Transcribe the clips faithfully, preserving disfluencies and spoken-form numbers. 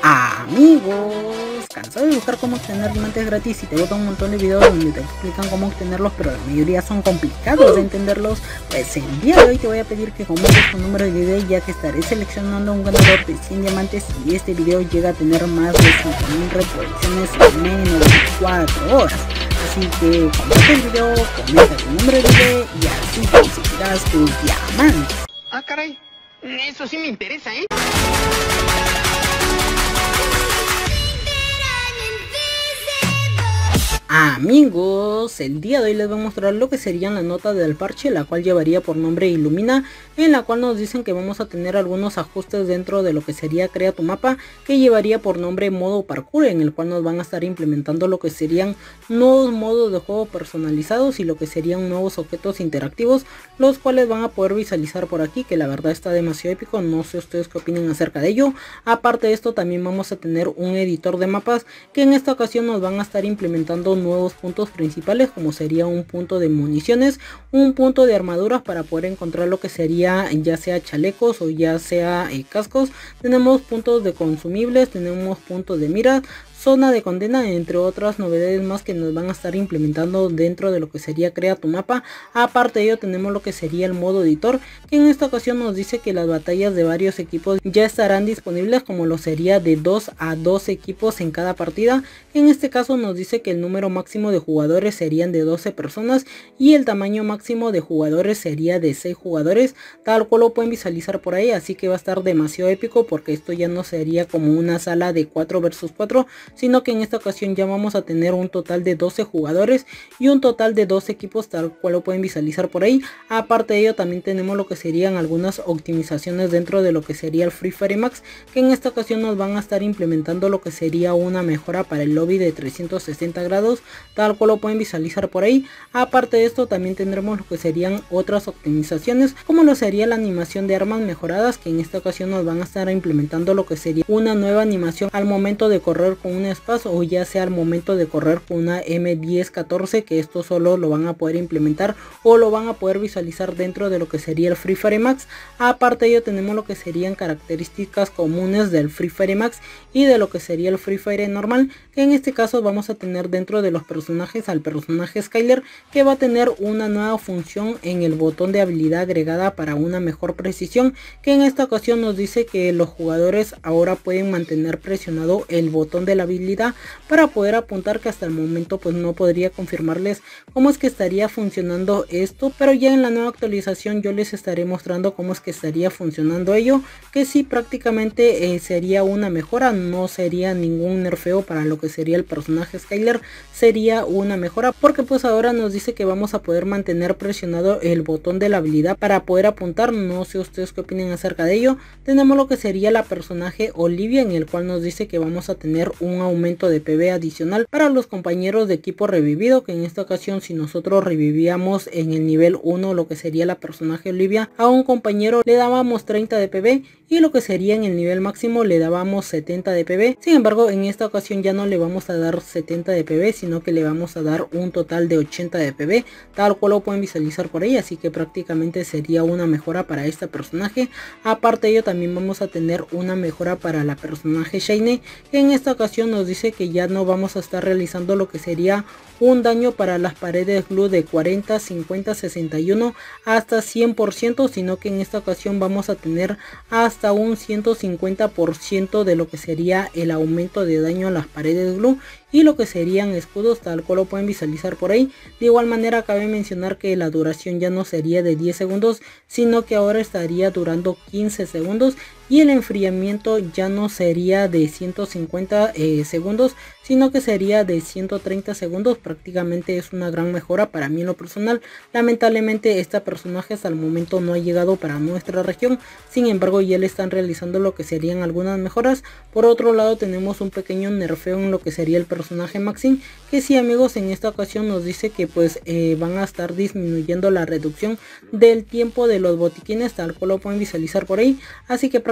Amigos, cansado de buscar cómo obtener diamantes gratis y te botan un montón de videos donde te explican cómo obtenerlos, pero la mayoría son complicados de entenderlos. Pues el día de hoy te voy a pedir que comentes tu número de video, ya que estaré seleccionando un ganador de cien diamantes y este video llega a tener más de cinco mil reproducciones en menos de cuatro horas. Así que comparte el video, comenta tu número de video y así conseguirás tus diamantes. Ah, caray, eso sí me interesa, ¿eh? Amigos, el día de hoy les voy a mostrar lo que sería la nota del parche, la cual llevaría por nombre Illumina, en la cual nos dicen que vamos a tener algunos ajustes dentro de lo que sería Crea tu Mapa, que llevaría por nombre modo parkour, en el cual nos van a estar implementando lo que serían nuevos modos de juego personalizados y lo que serían nuevos objetos interactivos, los cuales van a poder visualizar por aquí, que la verdad está demasiado épico. No sé ustedes qué opinan acerca de ello. Aparte de esto, también vamos a tener un editor de mapas, que en esta ocasión nos van a estar implementando nuevos puntos principales, como sería un punto de municiones, un punto de armaduras para poder encontrar lo que sería ya sea chalecos o ya sea eh, cascos. Tenemos puntos de consumibles, tenemos puntos de mira, zona de condena, entre otras novedades más que nos van a estar implementando dentro de lo que sería Crea tu Mapa. Aparte de ello, tenemos lo que sería el modo editor, que en esta ocasión nos dice que las batallas de varios equipos ya estarán disponibles, como lo sería de dos a dos equipos en cada partida. En este caso nos dice que el número máximo de jugadores serían de doce personas y el tamaño máximo de jugadores sería de seis jugadores, tal cual lo pueden visualizar por ahí. Así que va a estar demasiado épico, porque esto ya no sería como una sala de cuatro versus cuatro, sino que en esta ocasión ya vamos a tener un total de doce jugadores y un total de dos equipos, tal cual lo pueden visualizar por ahí. Aparte de ello, también tenemos lo que serían algunas optimizaciones dentro de lo que sería el Free Fire Max, que en esta ocasión nos van a estar implementando lo que sería una mejora para el lobby de trescientos sesenta grados, tal cual lo pueden visualizar por ahí. Aparte de esto, también tendremos lo que serían otras optimizaciones, como lo sería la animación de armas mejoradas, que en esta ocasión nos van a estar implementando lo que sería una nueva animación al momento de correr con un espacio, o ya sea al momento de correr con una eme diez catorce, que esto solo lo van a poder implementar o lo van a poder visualizar dentro de lo que sería el Free Fire Max. Aparte de ello, tenemos lo que serían características comunes del Free Fire Max y de lo que sería el Free Fire normal, que en este caso vamos a tener dentro de los personajes al personaje Skyler, que va a tener una nueva función en el botón de habilidad agregada para una mejor precisión, que en esta ocasión nos dice que los jugadores ahora pueden mantener presionado el botón de la habilidad para poder apuntar, que hasta el momento pues no podría confirmarles cómo es que estaría funcionando esto, pero ya en la nueva actualización yo les estaré mostrando cómo es que estaría funcionando ello, que sí prácticamente eh, sería una mejora, no sería ningún nerfeo para lo que sería el personaje Skyler, sería una mejora, porque pues ahora nos dice que vamos a poder mantener presionado el botón de la habilidad para poder apuntar. No sé ustedes qué opinan acerca de ello. Tenemos lo que sería la personaje Olivia, en el cual nos dice que vamos a tener un aumento de P V adicional para los compañeros de equipo revivido, que en esta ocasión si nosotros revivíamos en el nivel uno lo que sería la personaje Olivia, a un compañero le dábamos treinta de P V y lo que sería en el nivel máximo le dábamos setenta de P V. Sin embargo, en esta ocasión ya no le vamos a dar setenta de P V, sino que le vamos a dar un total de ochenta de P V, tal cual lo pueden visualizar por ahí. Así que prácticamente sería una mejora para este personaje. Aparte de ello, también vamos a tener una mejora para la personaje Shayne, que en esta ocasión nos dice que ya no vamos a estar realizando lo que sería un daño para las paredes glue de cuarenta, cincuenta, sesenta y uno hasta cien por ciento, sino que en esta ocasión vamos a tener hasta un ciento cincuenta por ciento de lo que sería el aumento de daño a las paredes glue y lo que serían escudos, tal cual lo pueden visualizar por ahí. De igual manera, cabe mencionar que la duración ya no sería de diez segundos, sino que ahora estaría durando quince segundos, y el enfriamiento ya no sería de ciento cincuenta eh, segundos, sino que sería de ciento treinta segundos. Prácticamente es una gran mejora para mí en lo personal. Lamentablemente este personaje hasta el momento no ha llegado para nuestra región, sin embargo ya le están realizando lo que serían algunas mejoras. Por otro lado, tenemos un pequeño nerfeo en lo que sería el personaje Maxim, que sí, amigos, en esta ocasión nos dice que pues eh, van a estar disminuyendo la reducción del tiempo de los botiquines, tal cual lo pueden visualizar por ahí. Así que prácticamente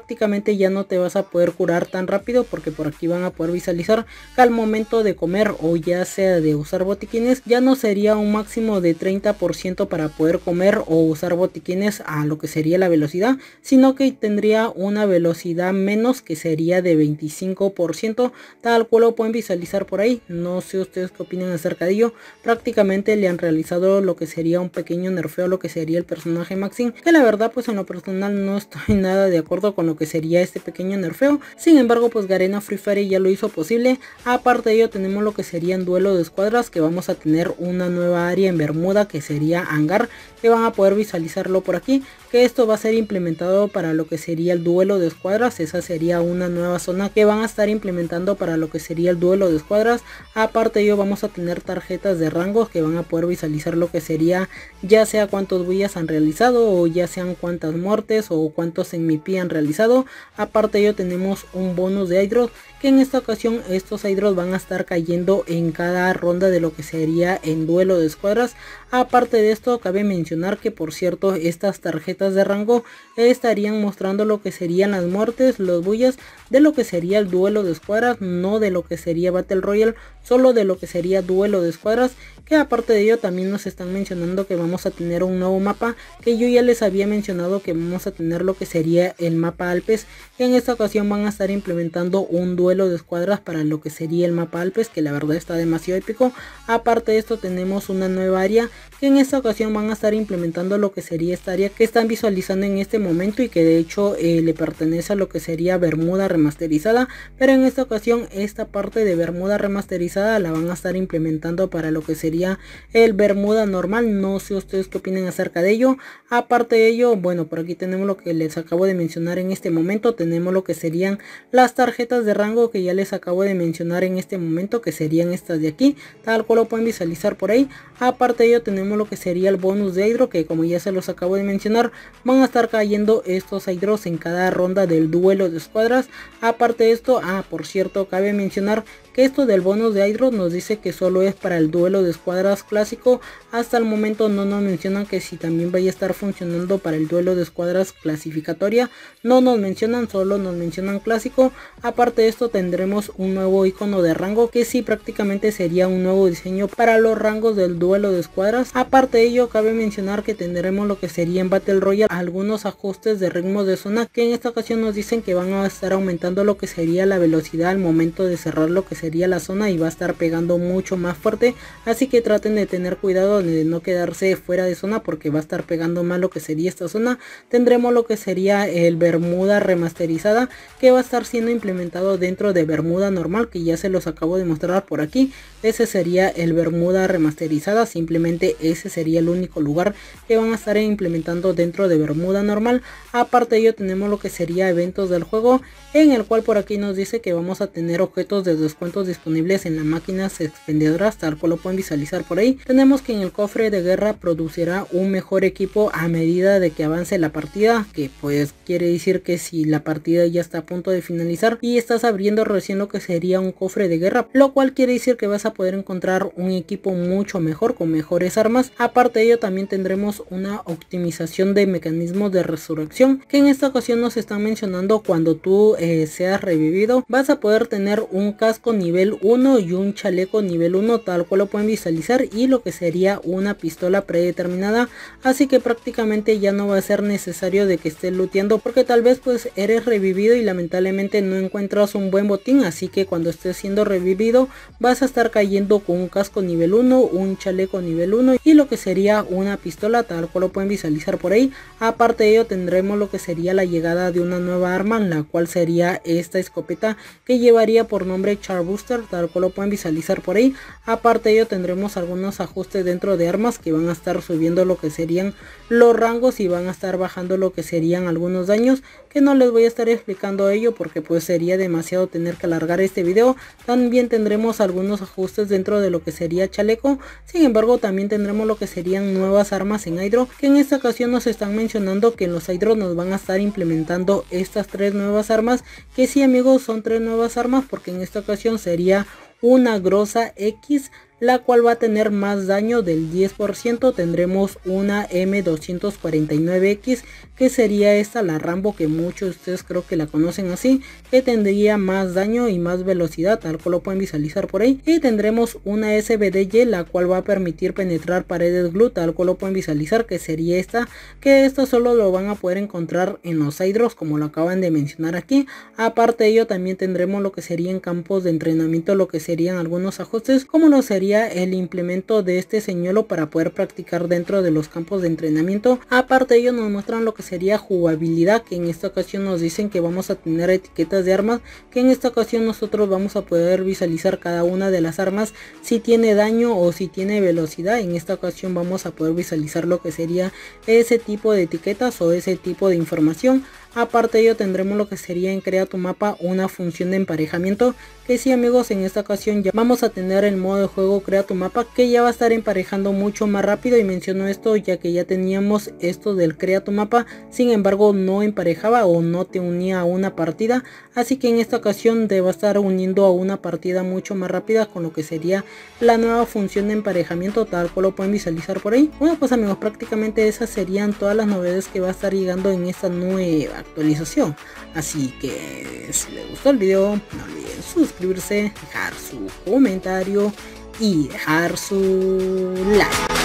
prácticamente ya no te vas a poder curar tan rápido, porque por aquí van a poder visualizar que al momento de comer o ya sea de usar botiquines ya no sería un máximo de treinta por ciento para poder comer o usar botiquines a lo que sería la velocidad, sino que tendría una velocidad menos, que sería de veinticinco por ciento, tal cual lo pueden visualizar por ahí. No sé ustedes qué opinan acerca de ello. Prácticamente le han realizado lo que sería un pequeño nerfeo a lo que sería el personaje Maxim, que la verdad pues en lo personal no estoy nada de acuerdo con lo que sería este pequeño nerfeo. Sin embargo pues Garena Free Fire ya lo hizo posible. Aparte de ello tenemos lo que sería en duelo de escuadras, que vamos a tener una nueva área en Bermuda que sería hangar, que van a poder visualizarlo por aquí, que esto va a ser implementado para lo que sería el duelo de escuadras. Esa sería una nueva zona que van a estar implementando para lo que sería el duelo de escuadras. Aparte de ello vamos a tener tarjetas de rangos que van a poder visualizar lo que sería ya sea cuántos buillas han realizado, o ya sean cuántas muertes o cuántos en M V P han realizado. Aparte de ello tenemos un bonus de hidros, que en esta ocasión estos hidros van a estar cayendo en cada ronda de lo que sería en duelo de escuadras. Aparte de esto cabe mencionar que por cierto estas tarjetas de rango estarían mostrando lo que serían las muertes, los bullas de lo que sería el duelo de escuadras, no de lo que sería Battle Royale, solo de lo que sería duelo de escuadras. Que aparte de ello también nos están mencionando que vamos a tener un nuevo mapa, que yo ya les había mencionado que vamos a tener lo que sería el mapa Alpes, que en esta ocasión van a estar implementando un duelo de escuadras para lo que sería el mapa Alpes, que la verdad está demasiado épico. Aparte de esto tenemos una nueva área, que en esta ocasión van a estar implementando lo que sería esta área que están visualizando en este momento, y que de hecho eh, le pertenece a lo que sería Bermuda remasterizada, pero en esta ocasión esta parte de Bermuda remasterizada la van a estar implementando para lo que sería el Bermuda normal. No sé ustedes qué opinan acerca de ello. Aparte de ello, bueno, por aquí tenemos lo que les acabo de mencionar en este momento. Tenemos lo que serían las tarjetas de rango que ya les acabo de mencionar en este momento, que serían estas de aquí, tal cual lo pueden visualizar por ahí. Aparte de ello tenemos lo que sería el bonus de hidro, que como ya se los acabo de mencionar van a estar cayendo estos hidros en cada ronda del duelo de escuadras. Aparte de esto, ah por cierto cabe mencionar que esto del bonus de hidro nos dice que solo es para el duelo de escuadras clásico. Hasta el momento no nos mencionan que si también vaya a estar funcionando para el duelo de escuadras clasificatoria. No nos mencionan, solo nos mencionan clásico. Aparte de esto tendremos un nuevo icono de rango, que sí prácticamente sería un nuevo diseño para los rangos del duelo de escuadras. Aparte de ello cabe mencionar que tendremos lo que sería en Battle Royale algunos ajustes de ritmo de zona, que en esta ocasión nos dicen que van a estar aumentando lo que sería la velocidad al momento de cerrar lo que sería la zona, y va a estar pegando mucho más fuerte, así que traten de tener cuidado de no quedarse fuera de zona, porque va a estar pegando más lo que sería esta zona. Tendremos lo que sería el Bermuda remasterizada, que va a estar siendo implementado dentro de Bermuda normal, que ya se los acabo de mostrar por aquí. Ese sería el Bermuda remasterizada, simplemente ese sería el único lugar que van a estar implementando dentro de Bermuda normal. Aparte de ello tenemos lo que sería eventos del juego, en el cual por aquí nos dice que vamos a tener objetos de descuento disponibles en las máquinas expendedoras, tal cual lo pueden visualizar por ahí. Tenemos que en el cofre de guerra producirá un mejor equipo a medida de que avance la partida, que pues quiere decir que si la partida ya está a punto de finalizar y estás abriendo recién lo que sería un cofre de guerra, lo cual quiere decir que vas a poder encontrar un equipo mucho mejor con mejores armas. Aparte de ello también tendremos una optimización de mecanismos de resurrección, que en esta ocasión nos están mencionando cuando tú eh, seas revivido vas a poder tener un casco nivel uno y un chaleco nivel uno, tal cual lo pueden visualizar, y lo que sería una pistola predeterminada, así que prácticamente ya no va a ser necesario de que estés looteando, porque tal vez pues eres revivido y lamentablemente no encuentras un buen botín, así que cuando estés siendo revivido vas a estar cayendo con un casco nivel uno, un chaleco nivel uno y lo que sería una pistola, tal cual lo pueden visualizar por ahí. Aparte de ello tendremos lo que sería la llegada de una nueva arma, la cual sería esta escopeta que llevaría por nombre Charbuster, tal cual lo pueden visualizar por ahí. Aparte de ello tendremos algunos ajustes dentro de armas que van a estar subiendo lo que serían los rangos y van a estar bajando lo que serían algunos daños, que no les voy a estar explicando ello porque pues sería demasiado tener que alargar este video. También tendremos algunos ajustes dentro de lo que sería chaleco, sin embargo también tendremos lo que serían nuevas armas en Hydro, que en esta ocasión nos están mencionando que en los Hydro nos van a estar implementando estas tres nuevas armas, que sí amigos son tres nuevas armas, porque en esta ocasión sería una Groza X, la cual va a tener más daño del diez por ciento. Tendremos una M doscientos cuarenta y nueve X, que sería esta, la Rambo, que muchos de ustedes creo que la conocen así, que tendría más daño y más velocidad, tal cual lo pueden visualizar por ahí. Y tendremos una S B D Y, la cual va a permitir penetrar paredes glue, tal cual lo pueden visualizar, que sería esta, que esto solo lo van a poder encontrar en los Hydros, como lo acaban de mencionar aquí. Aparte de ello, también tendremos lo que serían campos de entrenamiento, lo que serían algunos ajustes, como lo sería el implemento de este señuelo para poder practicar dentro de los campos de entrenamiento. Aparte de ello, nos muestran lo que sería jugabilidad, que en esta ocasión nos dicen que vamos a tener etiquetas de armas, que en esta ocasión nosotros vamos a poder visualizar cada una de las armas, si tiene daño o si tiene velocidad. En esta ocasión vamos a poder visualizar lo que sería ese tipo de etiquetas o ese tipo de información. Aparte de ello, tendremos lo que sería en Crea tu Mapa una función de emparejamiento, que sí amigos, en esta ocasión ya vamos a tener el modo de juego Crea tu Mapa, que ya va a estar emparejando mucho más rápido. Y menciono esto ya que ya teníamos esto del Crea tu Mapa, sin embargo no emparejaba o no te unía a una partida, así que en esta ocasión te va a estar uniendo a una partida mucho más rápida con lo que sería la nueva función de emparejamiento, tal cual lo pueden visualizar por ahí. Bueno pues amigos, prácticamente esas serían todas las novedades que va a estar llegando en esta nueva actualización. Así que si les gustó el video, no olviden suscribirse, dejar su comentario y dejar su like.